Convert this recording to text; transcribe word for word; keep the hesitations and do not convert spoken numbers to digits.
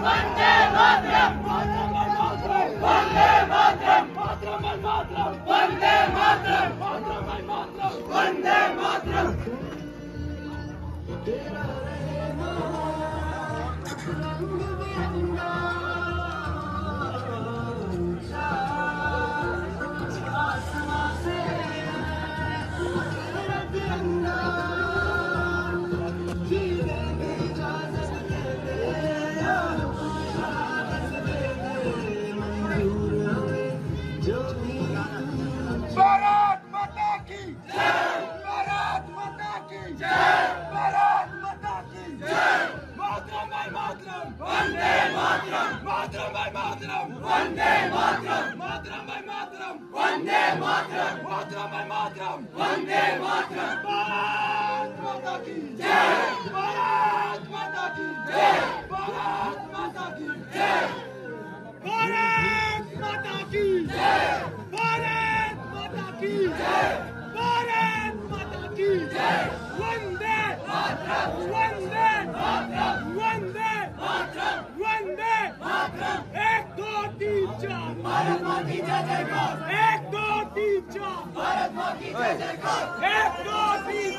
वंदे मातरम, वंदे मातरम, वंदे मातरम, वंदे मातरम। भारत माता की जय, भारत माता की जय, भारत माता की जय। मातरम भाई मातरम, वंदे मातरम, मातरम भाई मातरम, वंदे मातरम, मातरम भाई मातरम, वंदे मातरम, मातरम भाई मातरम। वंदे मातरम। भारत माता की जय, भारत माता की जय, भारत माता की जय, भारत माता की जय, भारत माता की जय, भारत माता की जय। वंदे मातरम, वंदे मातरम, वंदे मातरम, वंदे मातरम। एक दो तीन चार भारत माँ की जय जयकार, एक दो तीन चार भारत माँ की जय जयकार। एक दो तीन